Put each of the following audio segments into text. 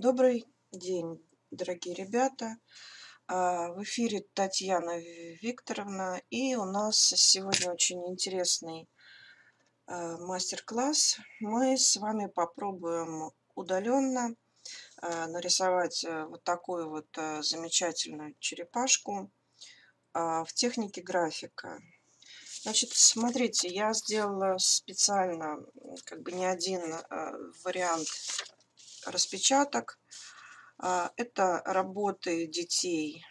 Добрый день, дорогие ребята. В эфире Татьяна Викторовна, и у нас сегодня очень интересный мастер-класс. Мы с вами попробуем удаленно нарисовать вот такую вот замечательную черепашку в технике графика. Значит, смотрите, я сделала специально как бы не один вариант распечаток. Это работы детей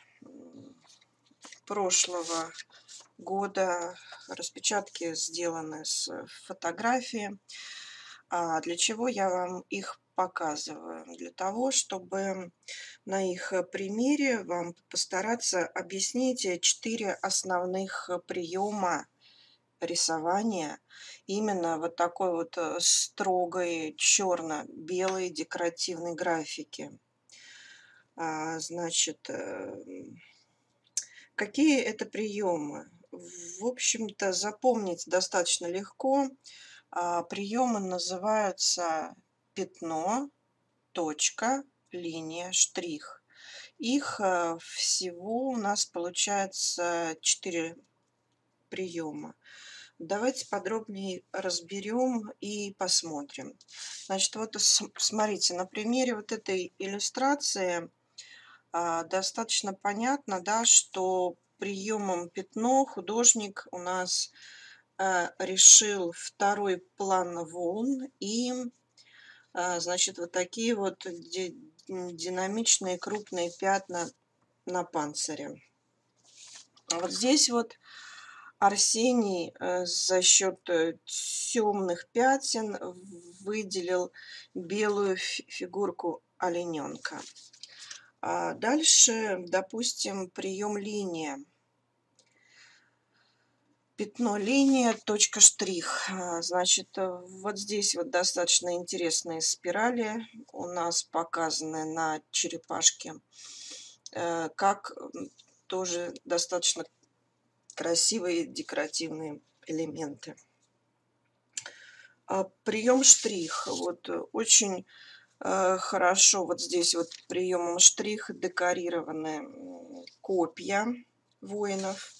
прошлого года. Распечатки сделаны с фотографии. Для чего я вам их показываю? Для того, чтобы на их примере вам постараться объяснить 4 основных приема рисования именно вот такой вот строгой черно-белой декоративной графики. Значит, какие это приемы? В общем-то, запомнить достаточно легко. Приемы называются пятно, точка, линия, штрих. Их всего у нас получается 4 приема. Давайте подробнее разберем и посмотрим. Значит, вот смотрите, на примере вот этой иллюстрации достаточно понятно, да, что приемом пятно художник у нас решил второй план волн и, значит, вот такие вот динамичные крупные пятна на панцире. Вот здесь вот Арсений за счет темных пятен выделил белую фигурку олененка. Дальше, допустим, прием линия. Пятно, линия, точка, штрих. Значит, вот здесь вот достаточно интересные спирали у нас показаны на черепашке, как тоже достаточно красивые декоративные элементы. Прием штрих. Вот очень хорошо вот здесь вот приемом штрих декорированы копья воинов.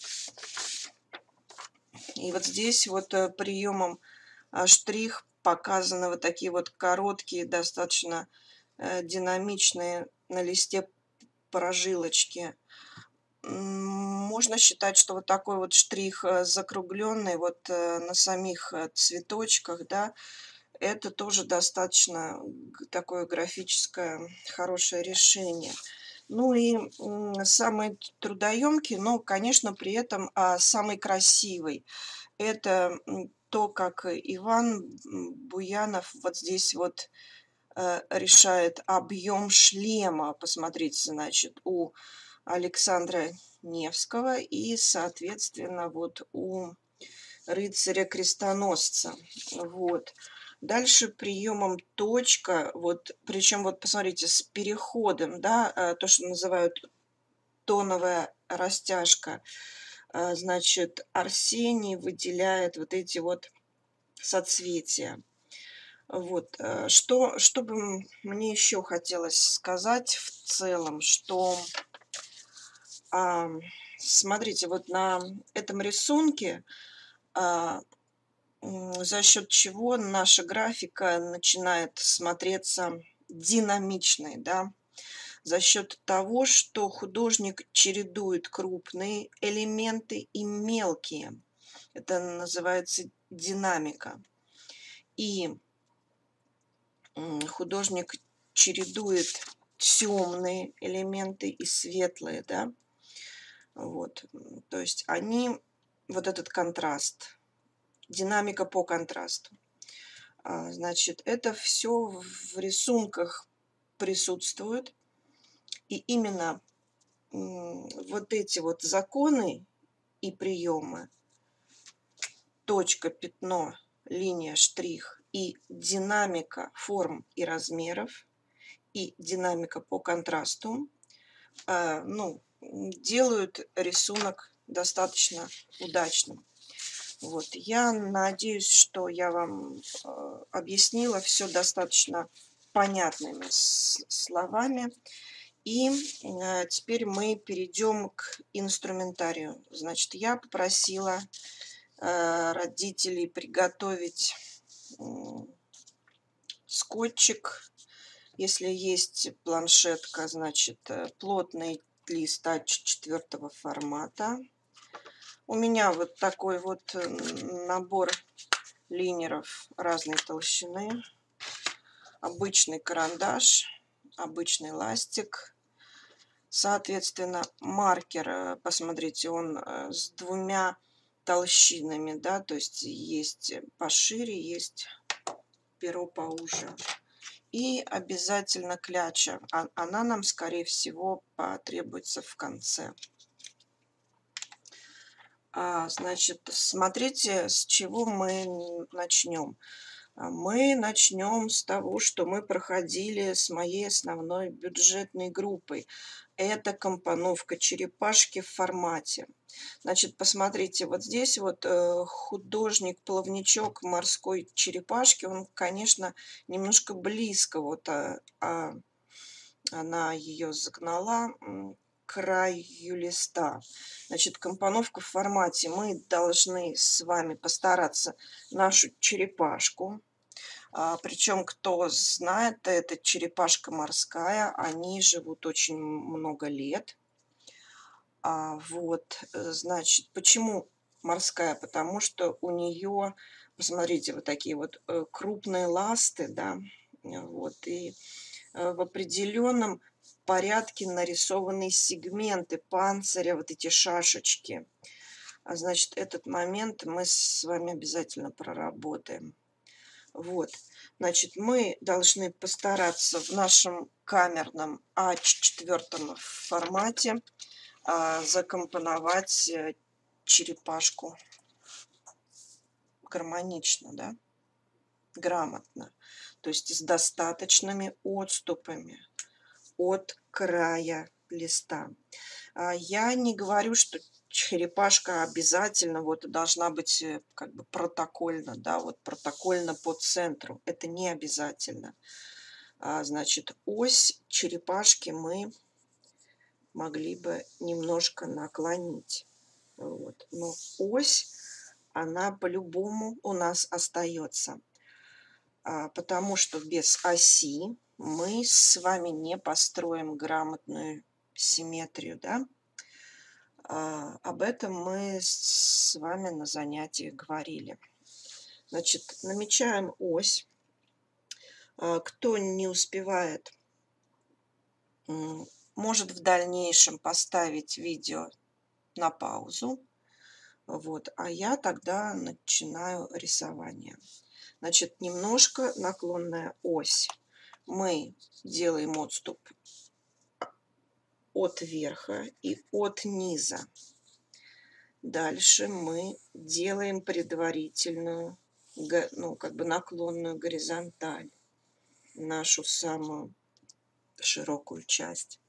И вот здесь вот приемом штрих показаны вот такие вот короткие, достаточно динамичные на листе прожилочки. Можно считать, что вот такой вот штрих закругленный вот на самих цветочках, да, это тоже достаточно такое графическое хорошее решение. Ну и самый трудоемкий, но, конечно, при этом самый красивый. Это то, как Иван Буянов вот здесь вот решает объем шлема. Посмотрите, значит, у Александра Невского и, соответственно, вот у рыцаря-крестоносца. Вот. Дальше приемом точка, вот, причем вот посмотрите, с переходом, да, то, что называют тоновая растяжка. Значит, Арсений выделяет вот эти вот соцветия. Вот, что бы мне еще хотелось сказать в целом, что, смотрите, вот на этом рисунке, за счет чего наша графика начинает смотреться динамичной, да, за счет того, что художник чередует крупные элементы и мелкие. Это называется динамика. И художник чередует темные элементы и светлые, да. Вот, то есть они, вот этот контраст, динамика по контрасту. Значит, это все в рисунках присутствует. И именно вот эти вот законы и приемы, точка, пятно, линия, штрих и динамика форм и размеров, и динамика по контрасту, ну, делают рисунок достаточно удачным. Вот, я надеюсь, что я вам объяснила все достаточно понятными словами. И теперь мы перейдем к инструментарию. Значит, я попросила родителей приготовить скотчик. Если есть планшетка, значит, плотный лист А4 формата. У меня вот такой вот набор линеров разной толщины. Обычный карандаш, обычный ластик. Соответственно, маркер, посмотрите, он с двумя толщинами, да, то есть есть пошире, есть перо поуже. И обязательно кляча. Она нам, скорее всего, потребуется в конце. Значит, смотрите, с чего мы начнем. Мы начнем с того, что мы проходили с моей основной бюджетной группой. Это компоновка черепашки в формате. Значит, посмотрите, вот здесь вот художник-плавничок морской черепашки, он, конечно, немножко близко вот она ее загнала к краю листа. Значит, компоновка в формате. Мы должны с вами постараться нашу черепашку. Причем, кто знает, это черепашка морская. Они живут очень много лет. Значит, почему морская? Потому что у нее, посмотрите, вот такие вот крупные ласты, да, вот, и в определенном порядке нарисованы сегменты панциря, вот эти шашечки. Значит, этот момент мы с вами обязательно проработаем. Вот, значит, мы должны постараться в нашем камерном А4 формате закомпоновать черепашку гармонично, да, грамотно, то есть с достаточными отступами от края листа. Я не говорю, что черепашка обязательно вот должна быть как бы протокольно, да, вот протокольно по центру. Это не обязательно. Значит, ось черепашки мы могли бы немножко наклонить. Вот. Но ось, она по-любому у нас остается. Потому что без оси мы с вами не построим грамотную симметрию, да? Об этом мы с вами на занятии говорили. Значит, намечаем ось. Кто не успевает, может в дальнейшем поставить видео на паузу. Вот, а я тогда начинаю рисование. Значит, немножко наклонная ось. Мы делаем отступ от верха и от низа. Дальше мы делаем предварительную, ну, как бы наклонную горизонталь, нашу самую широкую часть.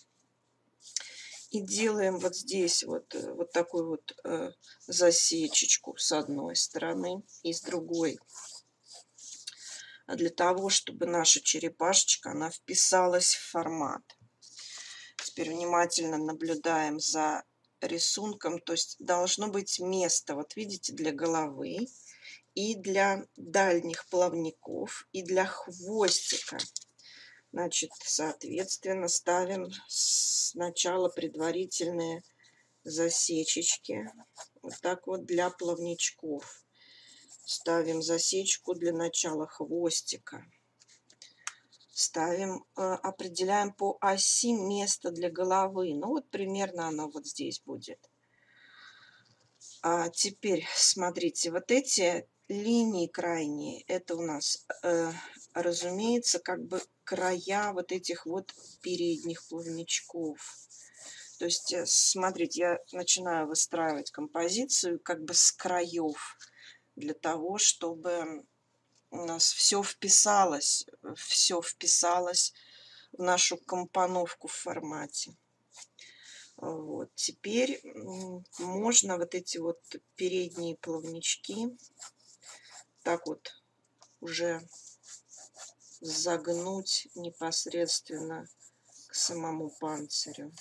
И делаем вот здесь вот такую вот засечечку с одной стороны и с другой. Для того, чтобы наша черепашечка, она вписалась в формат. Теперь внимательно наблюдаем за рисунком. То есть должно быть место, вот видите, для головы и для дальних плавников, и для хвостика. Значит, соответственно, ставим сначала предварительные засечечки. Вот так вот для плавничков. Ставим засечку для начала хвостика. Ставим, определяем по оси место для головы. Ну вот примерно оно вот здесь будет. Теперь смотрите, вот эти линии крайние, это у нас, разумеется, как бы края вот этих вот передних плавничков. То есть, смотрите, я начинаю выстраивать композицию как бы с краев, для того, чтобы у нас все вписалось в нашу компоновку в формате. Вот. Теперь можно вот эти вот передние плавнички так вот уже загнуть непосредственно к самому панцирю.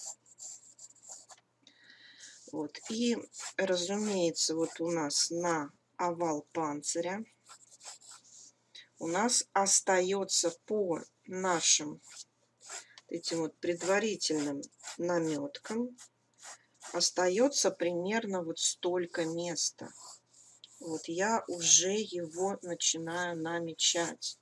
Вот. И, разумеется, вот у нас на овал панциря у нас остается по нашим этим вот предварительным наметкам остается примерно вот столько места. Вот я уже его начинаю намечать.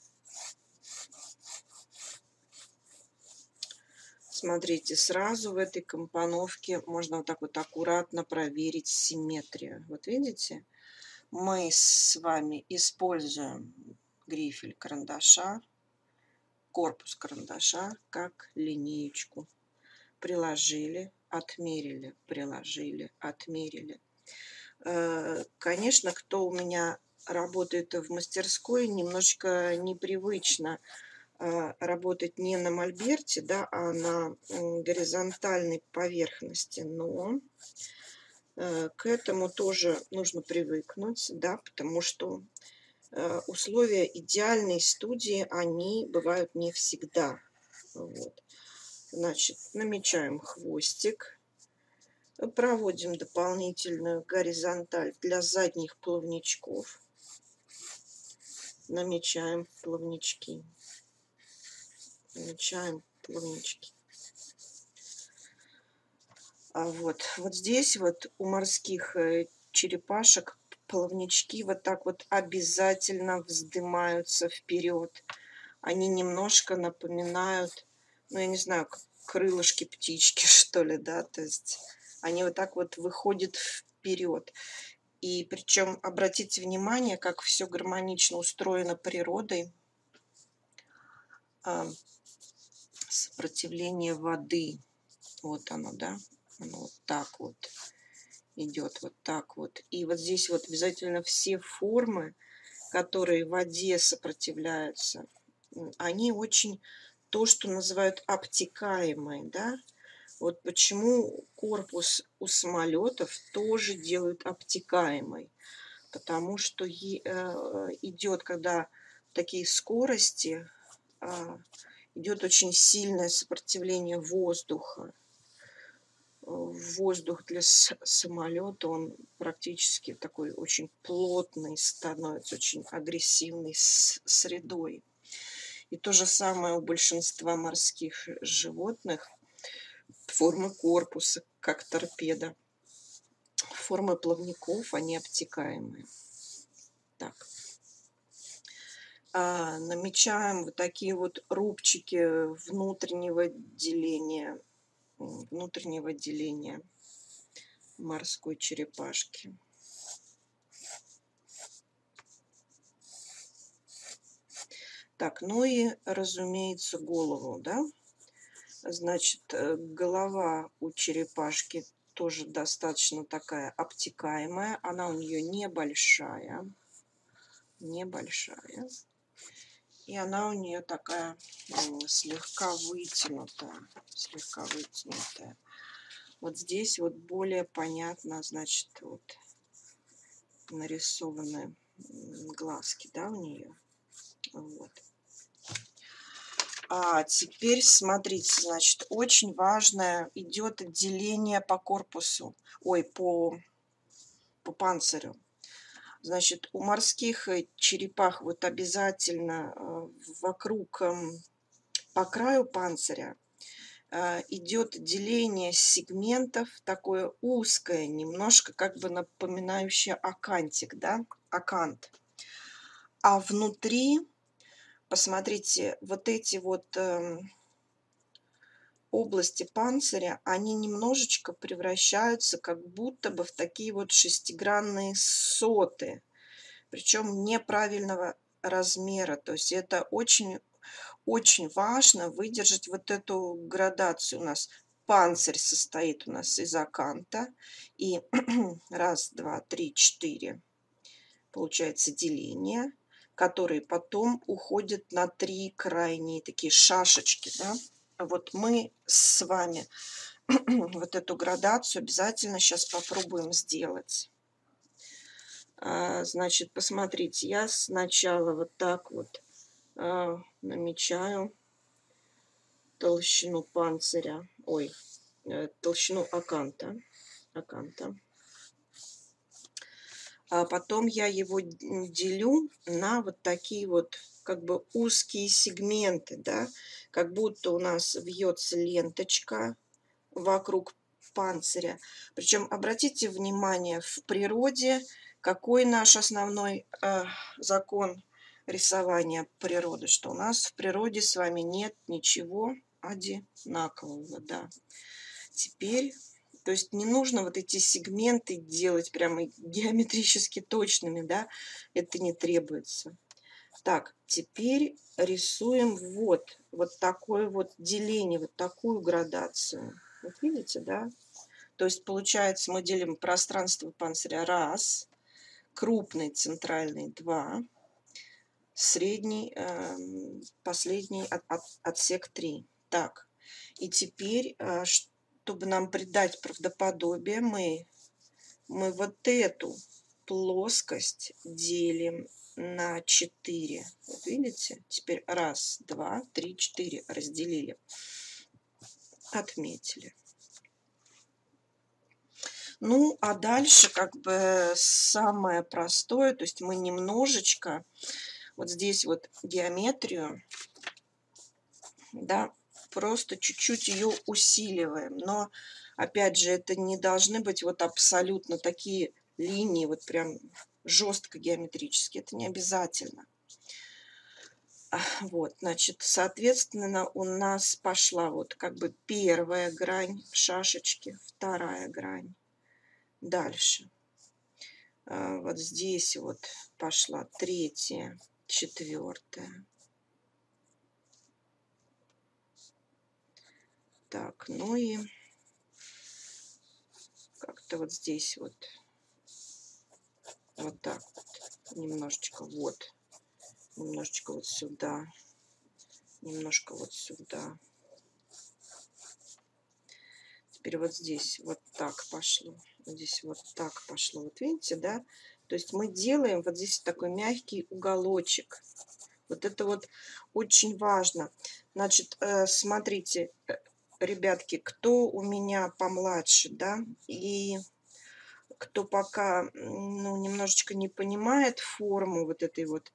Смотрите, сразу в этой компоновке можно вот так вот аккуратно проверить симметрию. Вот видите, мы с вами используем грифель карандаша, корпус карандаша как линеечку. Приложили, отмерили, приложили, отмерили. Конечно, кто у меня работает в мастерской, немножечко непривычно работать не на мольберте, да, а на горизонтальной поверхности. Но к этому тоже нужно привыкнуть, да, потому что условия идеальной студии, они бывают не всегда. Вот. Значит, намечаем хвостик, проводим дополнительную горизонталь для задних плавничков, намечаем плавнички. Намечаем плавнички. А вот здесь вот у морских черепашек плавнички вот так вот обязательно вздымаются вперед. Они немножко напоминают, ну, я не знаю, как крылышки птички, что ли, да, то есть они вот так вот выходят вперед. И причем обратите внимание, как все гармонично устроено природой. Сопротивление воды. Вот оно, да? Оно вот так вот идет, вот так вот. И вот здесь вот обязательно все формы, которые в воде сопротивляются, они очень то, что называют обтекаемые, да? Вот почему корпус у самолетов тоже делают обтекаемый. Потому что идет, когда такие скорости, идет очень сильное сопротивление воздуха. Воздух для самолета, он практически такой очень плотный становится, очень агрессивной средой. И то же самое у большинства морских животных. Формы корпуса, как торпеда. Формы плавников, они обтекаемые. Так. Намечаем вот такие вот рубчики внутреннего деления морской черепашки. Так, ну и, разумеется, голову, да? Значит, голова у черепашки тоже достаточно такая обтекаемая. Она у нее небольшая. И она у нее такая слегка вытянутая. Вот здесь вот более понятно, значит, вот нарисованы глазки, да, у нее. Вот. А теперь смотрите, значит, очень важное идет отделение по корпусу, по панцирю. Значит, у морских черепах вот обязательно вокруг, по краю панциря идет деление сегментов, такое узкое, немножко как бы напоминающее акантик, да, акант. А внутри, посмотрите, вот эти вот области панциря, они немножечко превращаются как будто бы в такие вот шестигранные соты, причем неправильного размера. То есть это очень, очень важно выдержать вот эту градацию. У нас панцирь состоит у нас из аканта. И раз, два, три, четыре. Получается деление, которые потом уходят на три крайние такие шашечки, да? Вот мы с вами вот эту градацию обязательно сейчас попробуем сделать. Значит, посмотрите, я сначала вот так вот намечаю толщину панциря, толщину аканта. А потом я его делю на вот такие вот как бы узкие сегменты, да, как будто у нас вьется ленточка вокруг панциря. Причем обратите внимание, в природе какой наш основной закон рисования природы, что у нас в природе с вами нет ничего одинакового, да. Теперь, то есть не нужно вот эти сегменты делать прямо геометрически точными, да, это не требуется. Так, теперь рисуем вот такое вот деление, вот такую градацию. Вот видите, да? То есть получается, мы делим пространство панциря раз, крупный центральный 2, средний, последний отсек 3. Так, и теперь, чтобы нам придать правдоподобие, мы вот эту плоскость делим на 4. Вот видите? Теперь 1, 2, 3, 4 разделили, отметили. Ну, а дальше как бы самое простое, то есть мы немножечко вот здесь вот геометрию, да, просто чуть-чуть ее усиливаем. Но, опять же, это не должны быть вот абсолютно такие линии, вот прям жестко геометрические. Это не обязательно. Вот, значит, соответственно, у нас пошла вот как бы первая грань шашечки, вторая грань. Дальше. Вот здесь вот пошла третья, четвертая. Так, ну и как-то вот здесь вот так вот, немножечко вот сюда, немножко вот сюда. Теперь вот здесь вот так пошло, здесь вот так пошло. Вот видите, да? То есть мы делаем вот здесь такой мягкий уголочек. Вот это вот очень важно. Значит, смотрите, ребятки, кто у меня помладше, да, и кто пока, ну, немножечко не понимает форму вот этой вот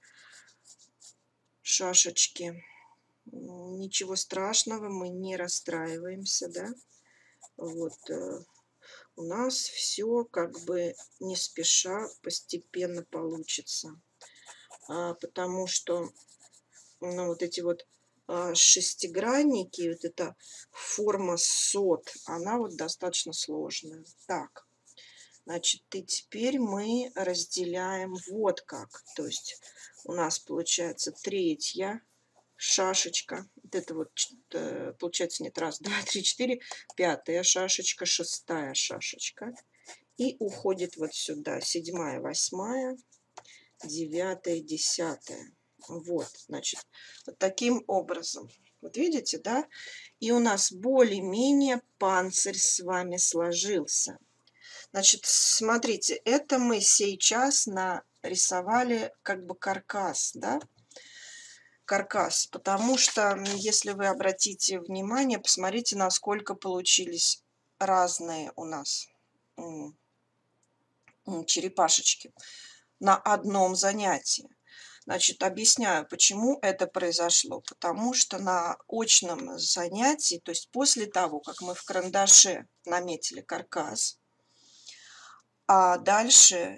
шашечки, ничего страшного, мы не расстраиваемся, да. Вот у нас все как бы не спеша, постепенно получится, потому что, ну, вот эти вот шестигранники, вот эта форма сот, она вот достаточно сложная. Так, значит, и теперь мы разделяем вот как. То есть у нас получается третья шашечка. Вот это вот получается нет, раз, два, три, четыре. Пятая шашечка, шестая шашечка. И уходит вот сюда. Седьмая, восьмая, девятая, десятая. Вот, значит, вот таким образом. Вот видите, да? И у нас более-менее панцирь с вами сложился. Значит, смотрите, это мы сейчас нарисовали как бы каркас, да? Каркас, потому что, если вы обратите внимание, посмотрите, насколько получились разные у нас черепашечки на одном занятии. Значит, объясняю, почему это произошло. Потому что на очном занятии, то есть после того, как мы в карандаше наметили каркас, а дальше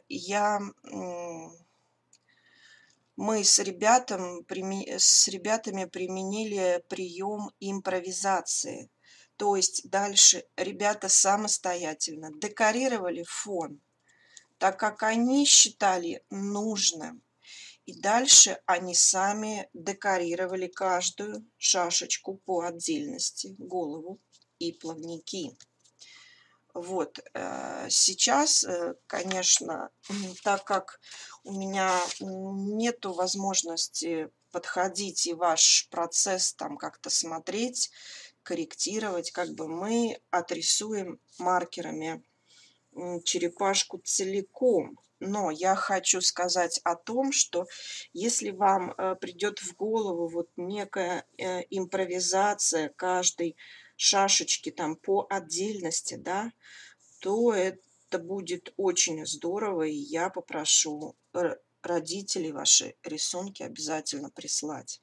мы с ребятами применили прием импровизации. То есть дальше ребята самостоятельно декорировали фон, так как они считали нужным. И дальше они сами декорировали каждую шашечку по отдельности, голову и плавники. Вот, сейчас, конечно, так как у меня нету возможности подходить и ваш процесс там как-то смотреть, корректировать, как бы мы отрисуем маркерами черепашку целиком. Но я хочу сказать о том, что если вам придет в голову вот некая импровизация каждой шашечки там по отдельности, да, то это будет очень здорово, и я попрошу родителей ваши рисунки обязательно прислать.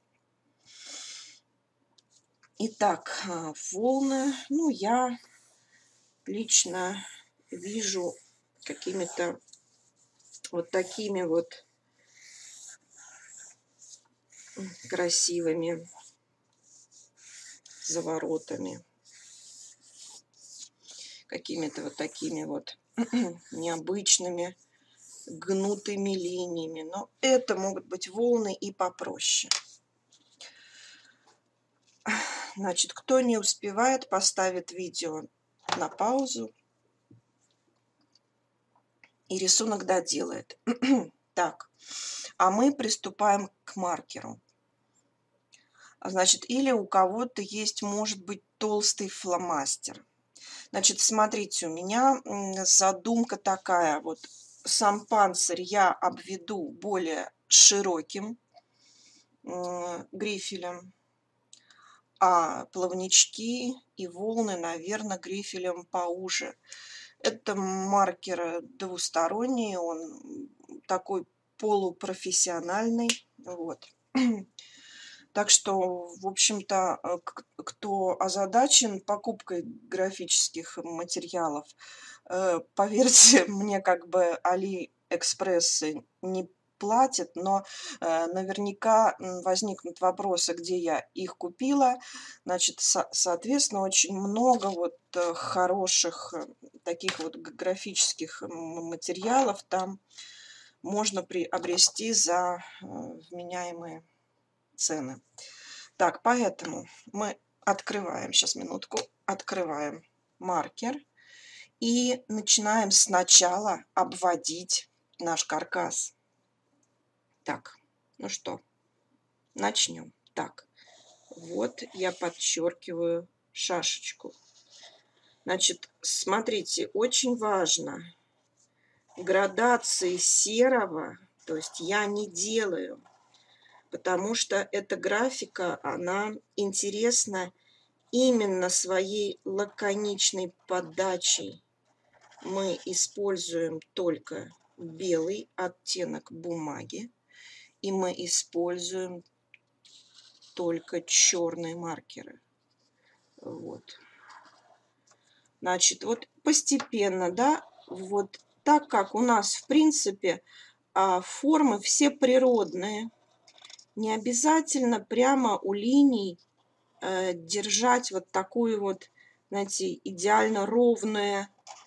Итак, волны, ну, я лично вижу какими-то вот такими вот красивыми заворотами, какими-то вот такими вот необычными гнутыми линиями. Но это могут быть волны и попроще. Значит, кто не успевает, поставит видео на паузу и рисунок доделает. Так, а мы приступаем к маркеру. Значит, или у кого-то есть, может быть, толстый фломастер. Значит, смотрите, у меня задумка такая. Вот сам панцирь я обведу более широким грифелем, а плавнички и волны, наверное, грифелем поуже. Это маркер двусторонний, он такой полупрофессиональный. Вот. Так что, в общем-то, кто озадачен покупкой графических материалов, поверьте мне, как бы Алиэкспресс не платит, но наверняка возникнут вопросы, где я их купила. Значит, соответственно, очень много вот хороших таких вот графических материалов там можно приобрести за вменяемые цены. Так, поэтому мы открываем, сейчас минутку, открываем маркер и начинаем сначала обводить наш каркас. Так, ну что, начнем. Так, вот я подчеркиваю шашечку. Значит, смотрите, очень важно градации серого, то есть я не делаю, потому что эта графика, она интересна именно своей лаконичной подачей. Мы используем только белый оттенок бумаги, и мы используем только черные маркеры. Вот. Значит, вот постепенно, да, вот так как у нас, в принципе, формы все природные, не обязательно прямо у линий держать вот такую вот, знаете, идеально ровные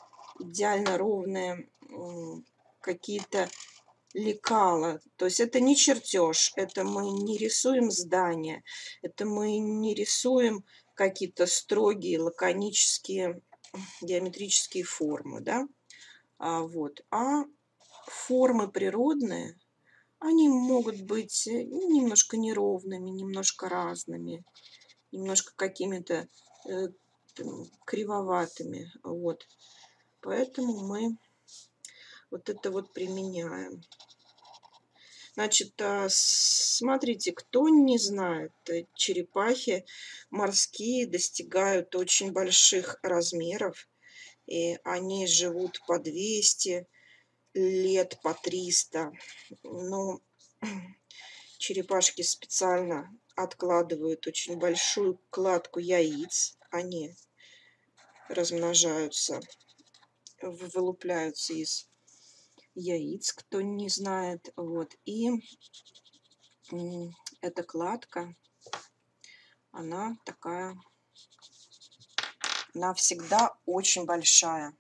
какие-то лекала. То есть это не чертеж, это мы не рисуем здания, это мы не рисуем какие-то строгие, лаконические, геометрические формы, да, а формы природные, они могут быть немножко неровными, немножко разными, немножко какими-то кривоватыми, вот. Поэтому мы вот это вот применяем. Значит, смотрите, кто не знает, черепахи морские достигают очень больших размеров, и они живут по 200 лет, по 300. Но черепашки специально откладывают очень большую кладку яиц, они размножаются, вылупляются из яиц, кто не знает. Вот. И эта кладка, она такая, она всегда очень большая.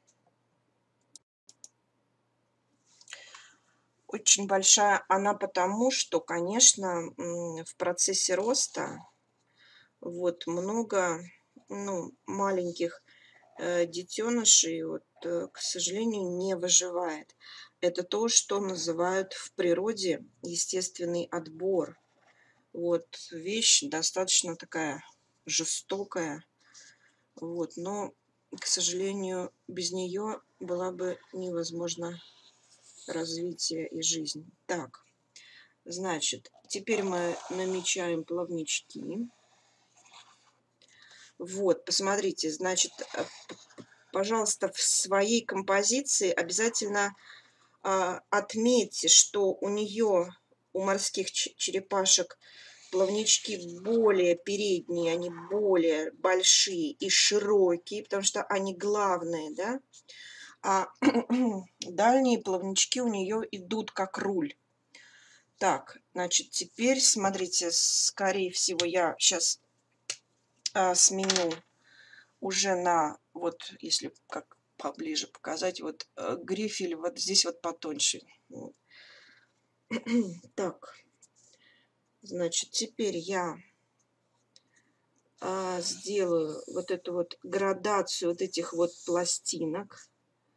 Очень большая она потому, что, конечно, в процессе роста вот много, ну, маленьких детенышей, вот, к сожалению, не выживает. Это то, что называют в природе естественный отбор. Вот, вещь достаточно такая жестокая. Вот, но к сожалению, без нее была бы невозможно развитие и жизнь. Так, значит, теперь мы намечаем плавнички. Вот, посмотрите, значит, пожалуйста, в своей композиции обязательно отметьте, что у нее, у морских черепашек, плавнички более передние, они более большие и широкие, потому что они главные, да, а дальние плавнички у нее идут как руль. Так, значит, теперь, смотрите, скорее всего, я сейчас сменю уже на, вот, если как поближе показать, вот грифель вот здесь вот потоньше. Вот. Так, значит, теперь я сделаю вот эту вот градацию вот этих вот пластинок,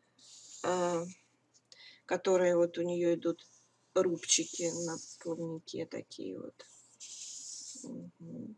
которые вот у нее идут рубчики на плавнике такие вот. Угу.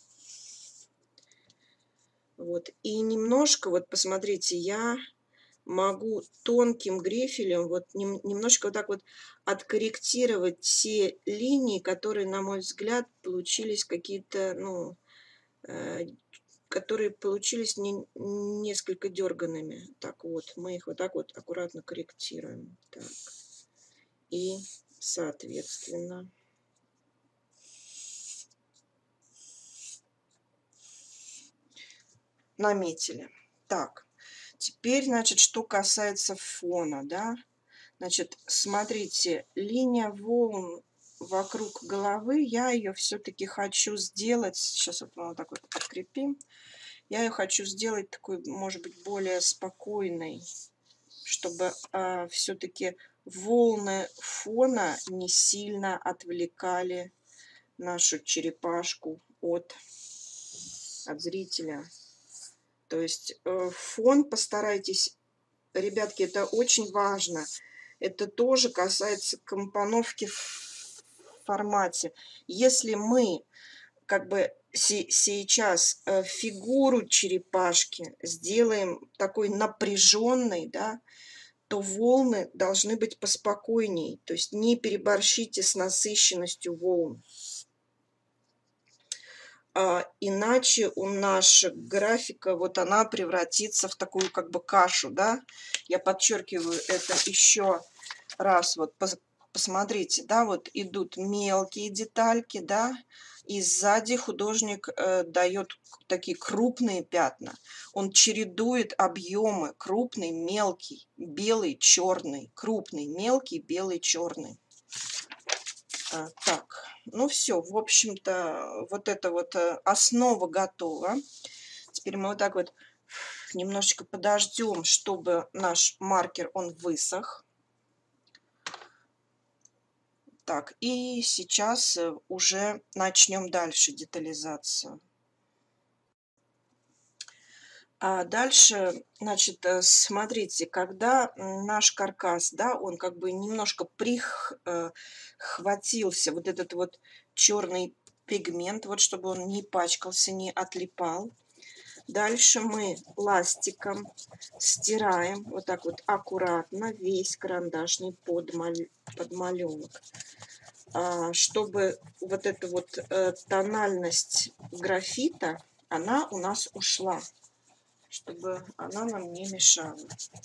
Вот. И немножко, вот посмотрите, я могу тонким грифелем вот немножко вот так вот откорректировать те линии, которые, на мой взгляд, получились какие-то, ну, которые получились несколько дерганными. Так вот, мы их вот так вот аккуратно корректируем. Так. И, соответственно, наметили. Так, теперь, значит, что касается фона, да, значит, смотрите, линия волн вокруг головы, я ее все-таки хочу сделать, сейчас вот так вот подкрепим, я ее хочу сделать такой, может быть, более спокойной, чтобы все-таки волны фона не сильно отвлекали нашу черепашку от зрителя. То есть фон постарайтесь, ребятки, это очень важно. Это тоже касается компоновки в формате. Если мы как бы сейчас фигуру черепашки сделаем такой напряженной, да, то волны должны быть поспокойней. То есть не переборщите с насыщенностью волн. Иначе у наша графика, вот она превратится в такую как бы кашу, да. Я подчеркиваю это еще раз. Вот посмотрите, да, вот идут мелкие детальки, да, и сзади художник дает такие крупные пятна. Он чередует объемы: крупный, мелкий, белый, черный, крупный, мелкий, белый, черный. Так, ну все, в общем-то, вот эта вот основа готова. Теперь мы вот так вот немножечко подождем, чтобы наш маркер, он высох. Так, и сейчас уже начнем дальше детализацию. А дальше, значит, смотрите, когда наш каркас, да, он как бы немножко прихватился, вот этот вот черный пигмент, вот чтобы он не пачкался, не отлипал. Дальше мы ластиком стираем вот так вот аккуратно весь карандашный подмалевок, чтобы вот эта вот тональность графита, она у нас ушла, чтобы она нам не мешала.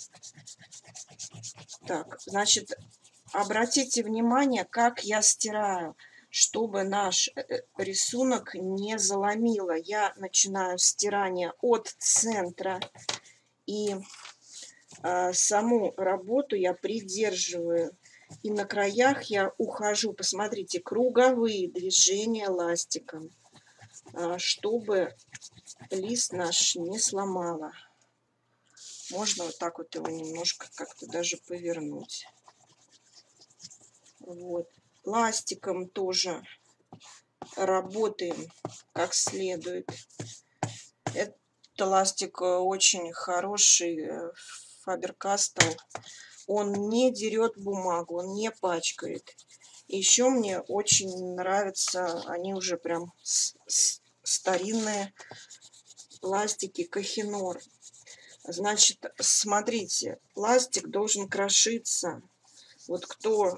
Так, значит, обратите внимание, как я стираю, чтобы наш рисунок не заломило. Я начинаю стирание от центра, и саму работу я придерживаю. И на краях я ухожу, посмотрите, круговые движения ластиком, чтобы лист наш не сломало. Можно вот так вот его немножко как-то даже повернуть. Вот. Ластиком тоже работаем как следует. Это ластик очень хороший, Faber-Castell. Он не дерет бумагу, он не пачкает. Еще мне очень нравятся, они уже прям старинные пластики Kohinoor. Значит, смотрите, пластик должен крошиться. Вот кто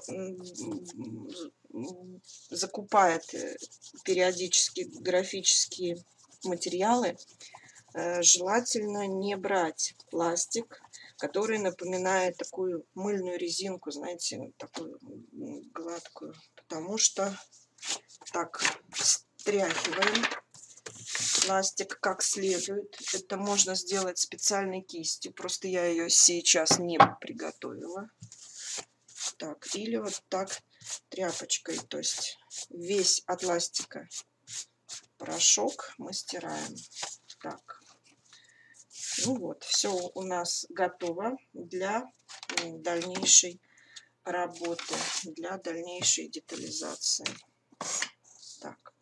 закупает периодически графические материалы, желательно не брать пластик, который напоминает такую мыльную резинку, знаете, такую гладкую, потому что так стряхиваем пластик как следует. Это можно сделать специальной кистью, просто я ее сейчас не приготовила. Так, или вот так тряпочкой, то есть весь от ластика порошок мы стираем. Так, ну вот, все у нас готово для дальнейшей работы, для дальнейшей детализации. Так,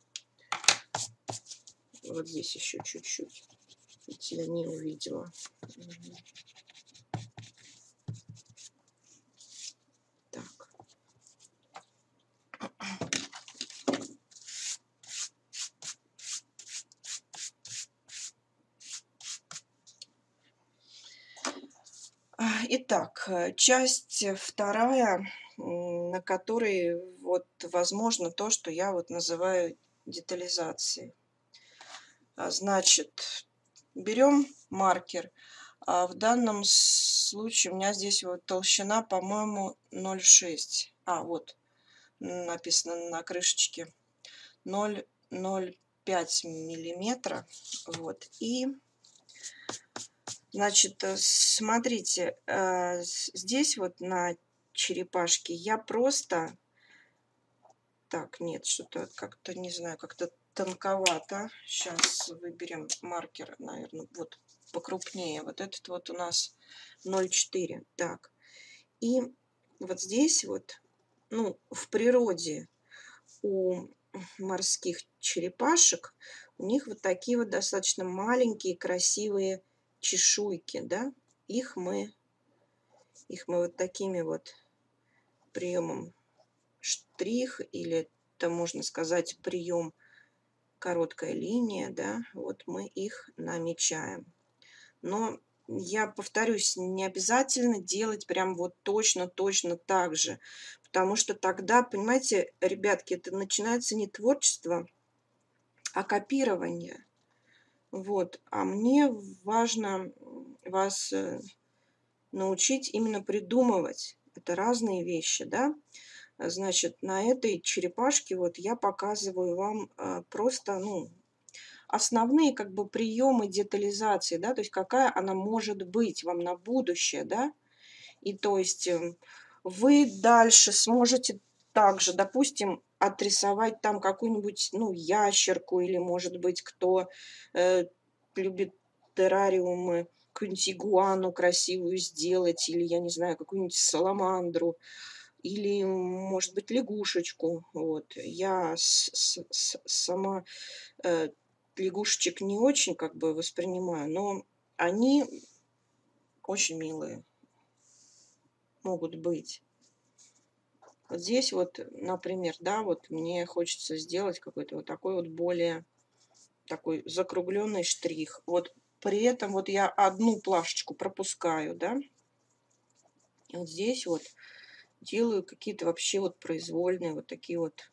вот здесь еще чуть-чуть, я не увидела. Так. Итак, часть вторая, на которой вот возможно то, что я вот называю детализацией. Значит, берем маркер. В данном случае у меня здесь вот толщина, по-моему, 0,6. Вот написано на крышечке 0,05 миллиметра. Вот. И значит, смотрите, здесь вот на черепашке я просто... Так, нет, что-то как-то, не знаю, как-то тонковато. Сейчас выберем маркер, наверное, вот покрупнее. Вот этот вот у нас 0,4. Так, и вот здесь вот, ну, в природе у морских черепашек, у них вот такие вот достаточно маленькие красивые чешуйки, да, их мы вот такими вот приемом штрих, или это можно сказать прием короткая линия, да, вот мы их намечаем. Но я повторюсь, не обязательно делать прям вот точно так же, потому что тогда, понимаете, ребятки, это начинается не творчество, а копирование. Вот, а мне важно вас научить именно придумывать. Это разные вещи, да. Значит, на этой черепашке вот я показываю вам просто, ну, основные как бы приемы детализации, да, то есть какая она может быть вам на будущее, да. И то есть вы дальше сможете также, допустим, отрисовать там какую-нибудь, ну, ящерку, или, может быть, кто любит террариумы, какую-нибудь игуану красивую сделать, или, я не знаю, какую-нибудь саламандру, или, может быть, лягушечку. Вот. Я сама лягушечек не очень как бы воспринимаю, но они очень милые могут быть. Вот здесь вот, например, да, вот мне хочется сделать какой-то вот такой вот более такой закругленный штрих. Вот при этом вот я одну плашечку пропускаю, да, и вот здесь вот делаю какие-то вообще вот произвольные вот такие вот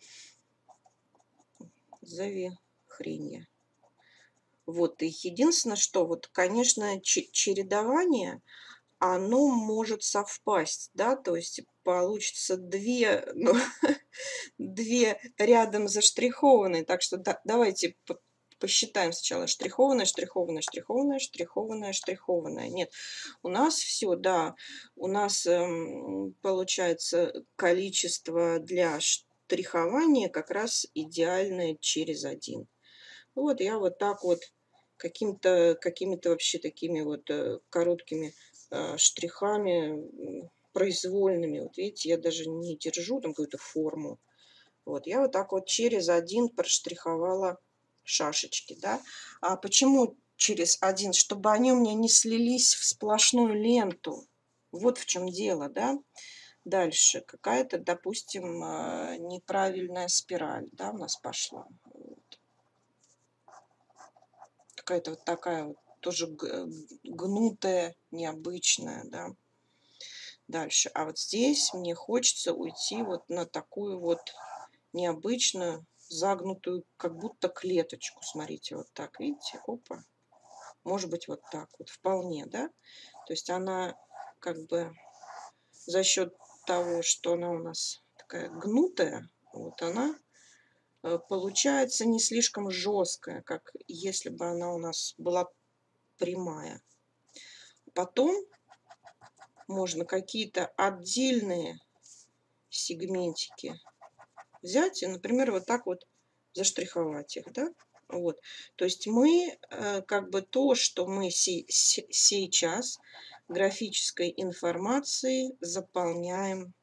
завихрения. Вот, и единственное, что вот, конечно, чередование, оно может совпасть, да, то есть получится две, ну, две рядом заштрихованные. Так что давайте посчитаем сначала штрихованная, штрихованная, штрихованная, штрихованная, штрихованная. Нет, у нас все, да, у нас получается количество для штрихования как раз идеальное через один. Вот я вот так вот какими-то вообще такими вот короткими штрихами произвольными. Вот видите, я даже не держу там какую-то форму. Вот я вот так вот через один проштриховала шашечки, да. А почему через один? Чтобы они у меня не слились в сплошную ленту. Вот в чем дело, да. Дальше какая-то, допустим, неправильная спираль, да, у нас пошла. Вот. Какая-то вот такая вот тоже гнутое, необычное, да. Дальше. А вот здесь мне хочется уйти вот на такую вот необычную, загнутую, как будто клеточку. Смотрите, вот так, видите? Опа. Может быть, вот так вот, вполне, да? То есть она как бы за счет того, что она у нас такая гнутая, вот она получается не слишком жесткая, как если бы она у нас была прямая. Потом можно какие-то отдельные сегментики взять и, например, вот так вот заштриховать их, да? Вот. То есть мы как бы то, что мы сейчас графической информацией заполняем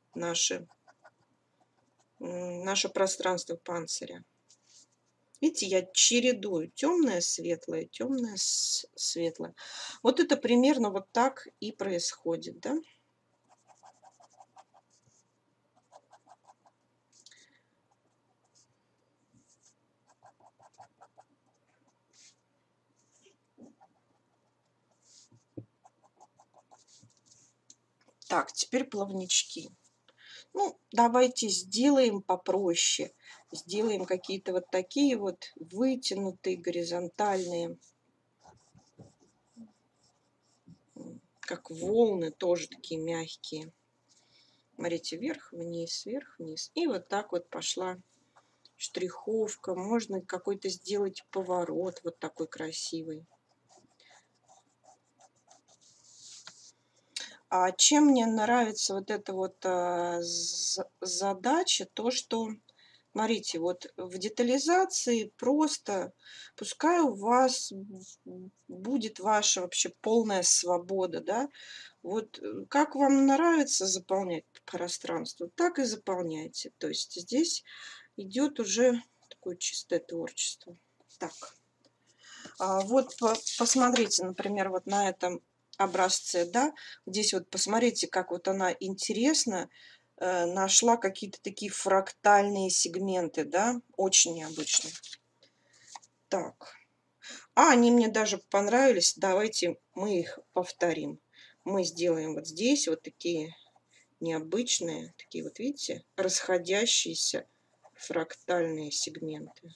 наше пространство панциря. Видите, я чередую темное, светлое, темное, светлое. Вот это примерно вот так и происходит, да? Так, теперь плавнички. Ну, давайте сделаем попроще. Сделаем какие-то вот такие вот вытянутые, горизонтальные, как волны, тоже такие мягкие. Смотрите, вверх-вниз, вверх-вниз. И вот так вот пошла штриховка. Можно какой-то сделать поворот вот такой красивый. А чем мне нравится вот эта вот задача, то что, смотрите, вот в детализации просто пускай у вас будет ваша вообще полная свобода, да. Вот как вам нравится заполнять пространство, так и заполняйте. То есть здесь идет уже такое чистое творчество. Так, вот посмотрите, например, вот на этом образце, да, здесь вот посмотрите, как вот она интересно нашла какие-то такие фрактальные сегменты, да, очень необычно. Так, они мне даже понравились, давайте мы их повторим. Мы сделаем вот здесь вот такие необычные, такие вот, видите, расходящиеся фрактальные сегменты.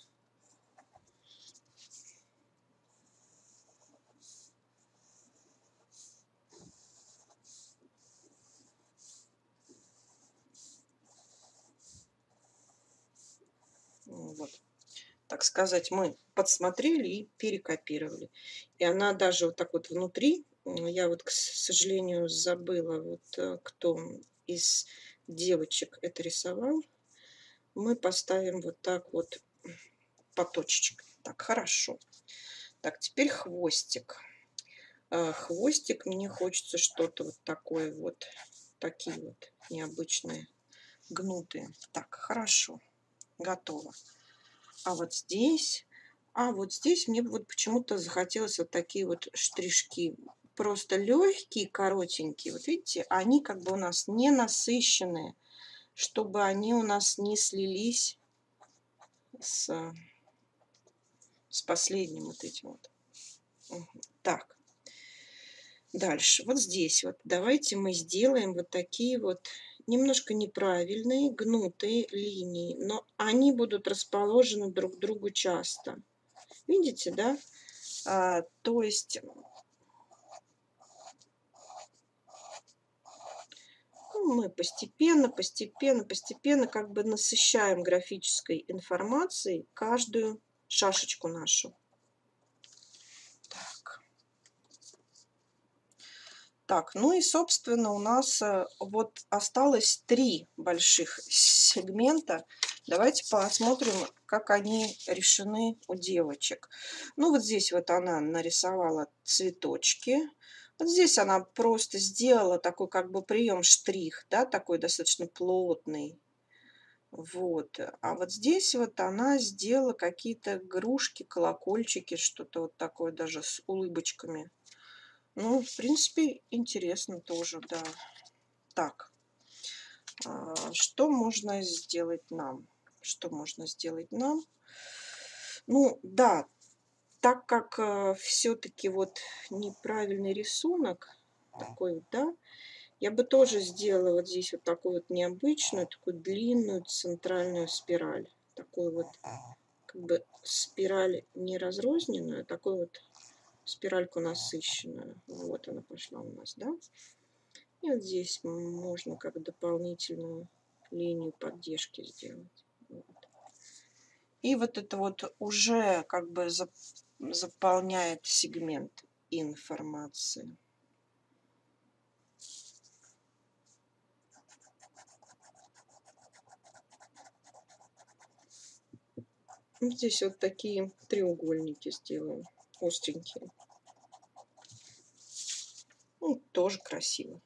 Вот. Так сказать, мы подсмотрели и перекопировали. И она даже вот так вот внутри, я вот, к сожалению, забыла, вот кто из девочек это рисовал, мы поставим вот так вот по точечкам. Так, хорошо. Так, теперь хвостик. Хвостик, мне хочется что-то вот такое вот, такие вот необычные, гнутые. Так, хорошо, готово. А вот здесь, мне вот почему-то захотелось вот такие вот штришки. Просто легкие, коротенькие. Вот видите, они как бы у нас не насыщенные, чтобы они у нас не слились с последним вот этим вот. Так, дальше. Вот здесь вот давайте мы сделаем вот такие вот немножко неправильные, гнутые линии, но они будут расположены друг к другу часто. Видите, да? То есть мы постепенно как бы насыщаем графической информацией каждую шашечку нашу. Так, ну и, собственно, у нас вот осталось 3 больших сегмента. Давайте посмотрим, как они решены у девочек. Ну, вот здесь вот она нарисовала цветочки. Вот здесь она просто сделала такой как бы прием штрих, да, такой достаточно плотный. Вот. А вот здесь вот она сделала какие-то игрушки, колокольчики, что-то вот такое даже с улыбочками. Ну, в принципе, интересно тоже, да. Так, что можно сделать нам? Что можно сделать нам? Ну, да, так как все-таки вот неправильный рисунок такой вот, да, я бы тоже сделала вот здесь вот такую вот необычную, такую длинную центральную спираль. Такую вот, как бы спираль не разрозненную, а такую вот спиральку насыщенную. Вот она пошла у нас, да. И вот здесь можно как дополнительную линию поддержки сделать. Вот. И вот это вот уже как бы заполняет сегмент информации. Здесь вот такие треугольники сделаем, остренькие. Ну, тоже красиво.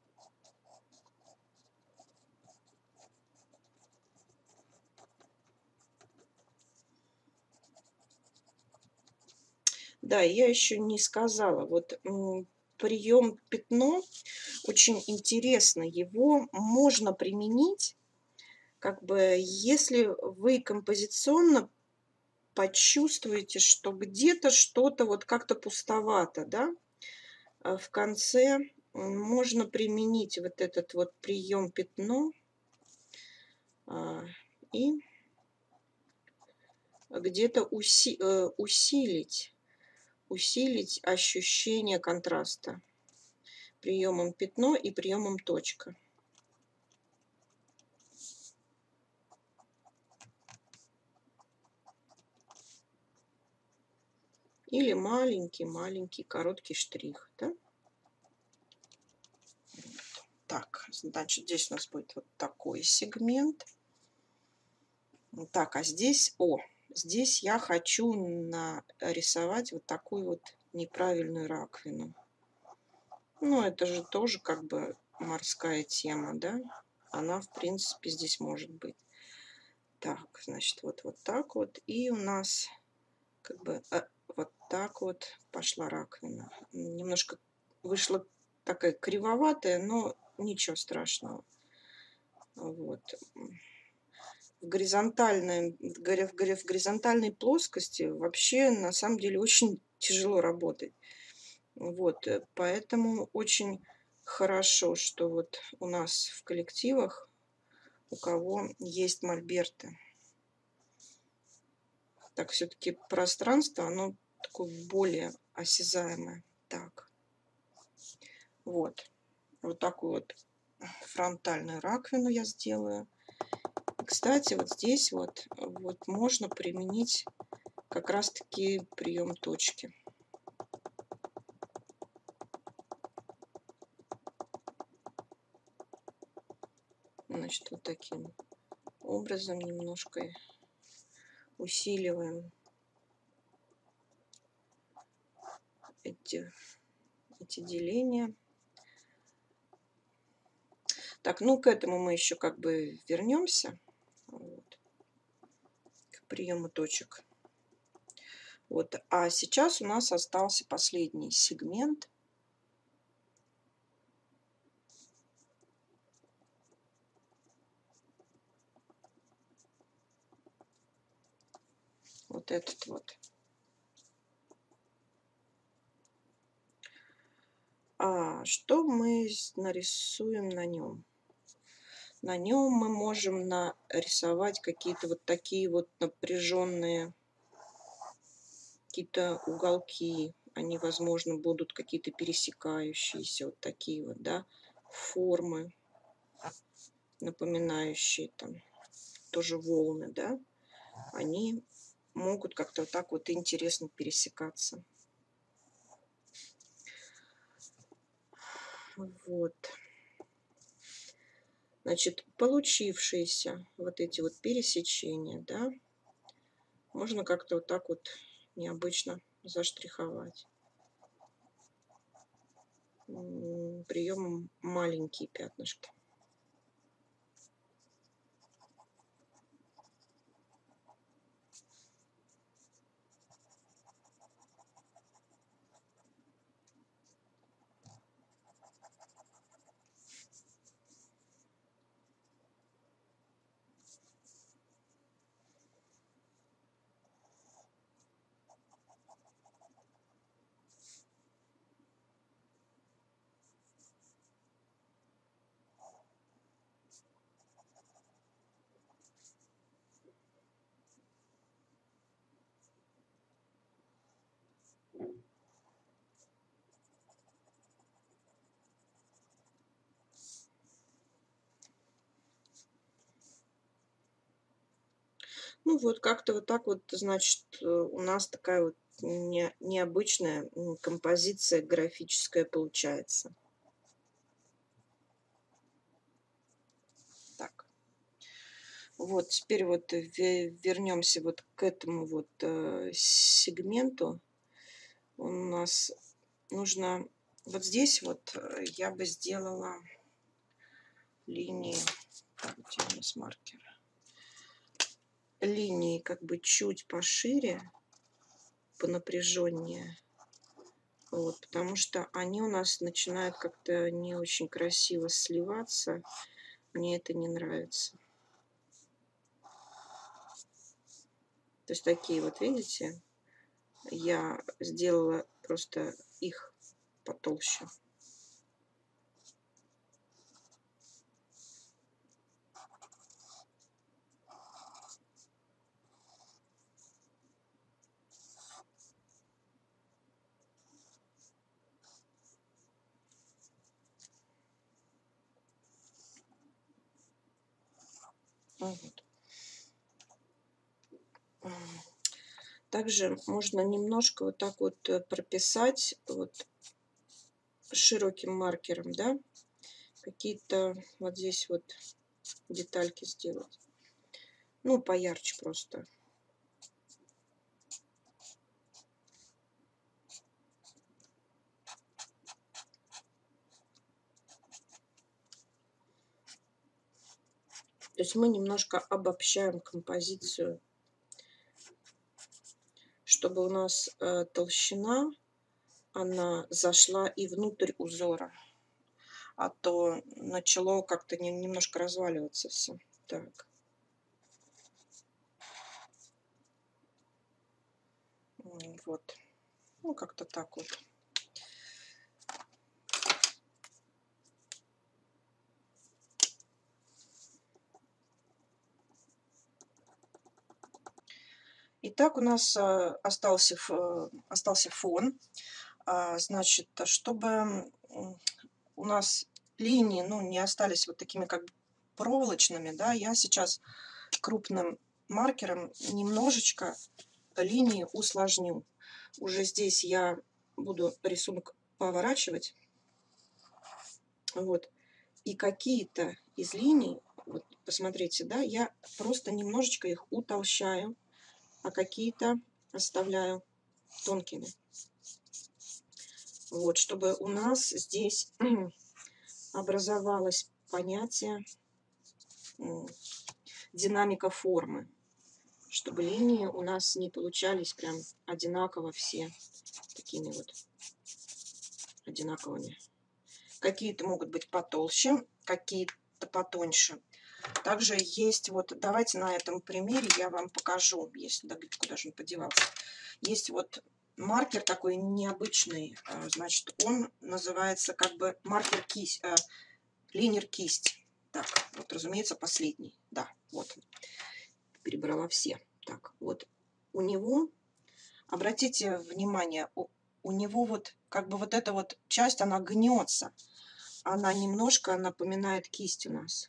Да, я еще не сказала, вот прием пятно очень интересно, его можно применить, как бы, если вы композиционно почувствуете, что где-то что-то вот как-то пустовато, да, в конце можно применить вот этот вот прием пятно и где-то усилить ощущение контраста приемом пятно и приемом точка. Или маленький короткий штрих, да? Так, значит, здесь у нас будет вот такой сегмент. Так, а здесь, здесь я хочу нарисовать вот такую вот неправильную раковину. Ну, это же тоже как бы морская тема, да? Она, в принципе, здесь может быть. Так, значит, вот так вот. И у нас как бы вот так вот пошла раковина. Немножко вышла такая кривоватая, но ничего страшного. Вот. В горизонтальной плоскости вообще на самом деле очень тяжело работать. Вот, поэтому очень хорошо, что вот у нас в коллективах, у кого есть мольберты. Так, все-таки пространство, оно такое более осязаемое. Так, вот такую вот фронтальную раковину я сделаю. Кстати, вот здесь вот можно применить как раз-таки прием точки. Значит, вот таким образом немножко усиливаем эти деления. Так, ну к этому мы еще как бы вернемся. Вот, к приему точек. Вот, а сейчас у нас остался последний сегмент. Вот этот вот. Что мы нарисуем на нем? На нем мы можем нарисовать какие-то вот такие вот напряженные какие-то уголки. Они, возможно, будут какие-то пересекающиеся, вот такие вот, да, формы, напоминающие там тоже волны, да. Они могут как-то вот так вот интересно пересекаться. Вот. Значит, получившиеся вот эти вот пересечения, да, можно как-то вот так вот необычно заштриховать. Приемом маленькие пятнышки. Ну вот как-то вот так вот, значит, у нас такая вот необычная композиция графическая получается. Так, вот теперь вот вернемся вот к этому вот сегменту. У нас нужно вот здесь вот я бы сделала линии, так, где у нас маркер, линии как бы чуть пошире, понапряженнее. Вот, потому что они у нас начинают как-то не очень красиво сливаться. Мне это не нравится. То есть такие вот, видите, я сделала просто их потолще. Вот. Также можно немножко вот так вот прописать вот широким маркером, да, какие-то вот здесь вот детальки сделать. Ну, поярче просто. То есть мы немножко обобщаем композицию, чтобы у нас толщина, она зашла и внутрь узора, а то начало как-то немножко разваливаться все. Так. Вот. Ну, как-то так вот. Итак, у нас остался фон. Значит, чтобы у нас линии, ну, не остались вот такими как бы проволочными, да, я сейчас крупным маркером немножечко линии усложню. Уже здесь я буду рисунок поворачивать. Вот. И какие-то из линий, вот посмотрите, да, я просто немножечко их утолщаю, а какие-то оставляю тонкими. Вот, чтобы у нас здесь образовалось понятие динамика формы, чтобы линии у нас не получались прям одинаково все такими вот одинаковыми. Какие-то могут быть потолще, какие-то потоньше. Также есть вот, давайте на этом примере я вам покажу, если да, куда же он подевался. Есть вот маркер такой необычный, значит, он называется как бы маркер кисть, линер кисть. Так, вот, разумеется, последний. Да, вот, перебрала все. Так, вот, у него, обратите внимание, у него вот как бы вот эта вот часть, она гнется. Она немножко напоминает кисть у нас.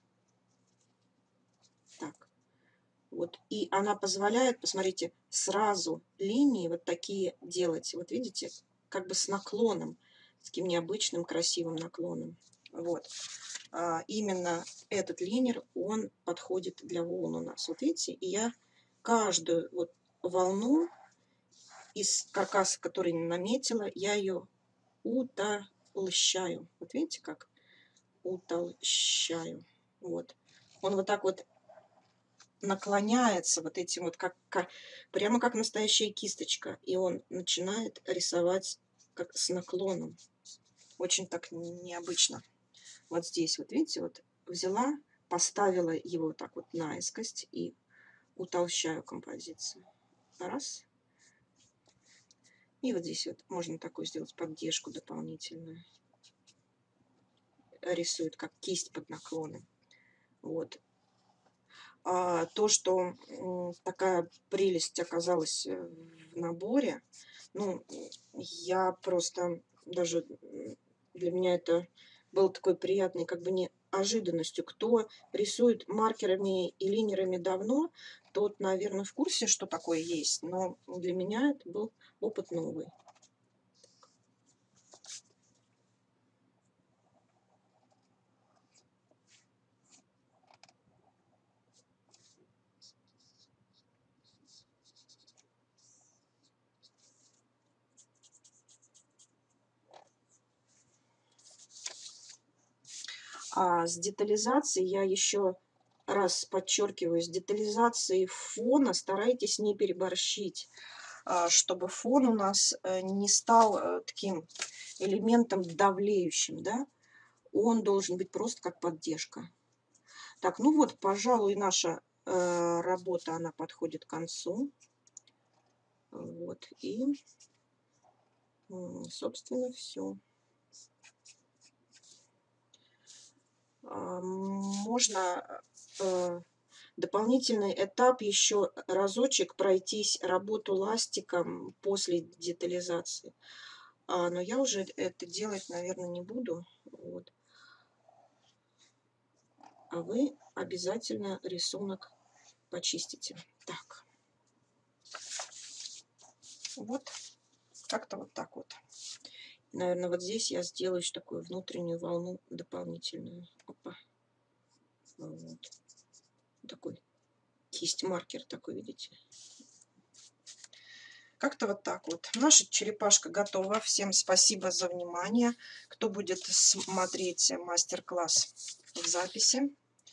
Так, вот, и она позволяет, посмотрите, сразу линии вот такие делать. Вот видите, как бы с наклоном, с таким необычным красивым наклоном. Вот. Именно этот линер, он подходит для волн у нас. Вот видите, и я каждую вот волну из каркаса, который наметила, я ее утолщаю. Вот видите, как утолщаю. Вот. Он вот так вот наклоняется вот этим вот, прямо как настоящая кисточка. И он начинает рисовать как с наклоном. Очень так необычно. Вот здесь, вот видите, вот взяла, поставила его так вот наискось и утолщаю композицию. Раз. И вот здесь вот можно такую сделать поддержку дополнительную. Рисует как кисть под наклоном. Вот. То, что такая прелесть оказалась в наборе, ну, я просто даже, для меня это был такой приятной как бы неожиданностью. Кто рисует маркерами и линерами давно, тот, наверное, в курсе, что такое есть, но для меня это был опыт новый. А с детализацией я еще раз подчеркиваю, с детализацией фона старайтесь не переборщить, чтобы фон у нас не стал таким элементом давлеющим, да? Он должен быть просто как поддержка. Так, ну вот, пожалуй, наша работа, она подходит к концу. Вот, и, собственно, все. Можно дополнительный этап еще разочек пройтись работу ластиком после детализации. Но я уже это делать, наверное, не буду. Вот. А вы обязательно рисунок почистите. Так. Вот. Как-то вот так вот. Наверное, вот здесь я сделаю еще такую внутреннюю волну дополнительную. Опа. Вот. Такой кисть-маркер такой, видите? Как-то вот так вот. Наша черепашка готова. Всем спасибо за внимание. Кто будет смотреть мастер-класс в записи.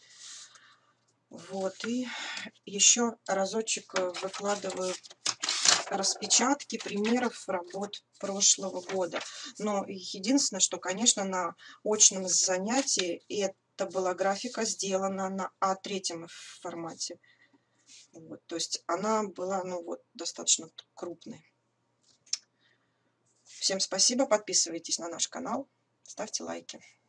Вот. И еще разочек выкладываю распечатки примеров работ прошлого года. Но единственное, что, конечно, на очном занятии это была графика сделана на А3 формате. Вот, то есть она была, ну вот, достаточно крупной. Всем спасибо, подписывайтесь на наш канал, ставьте лайки.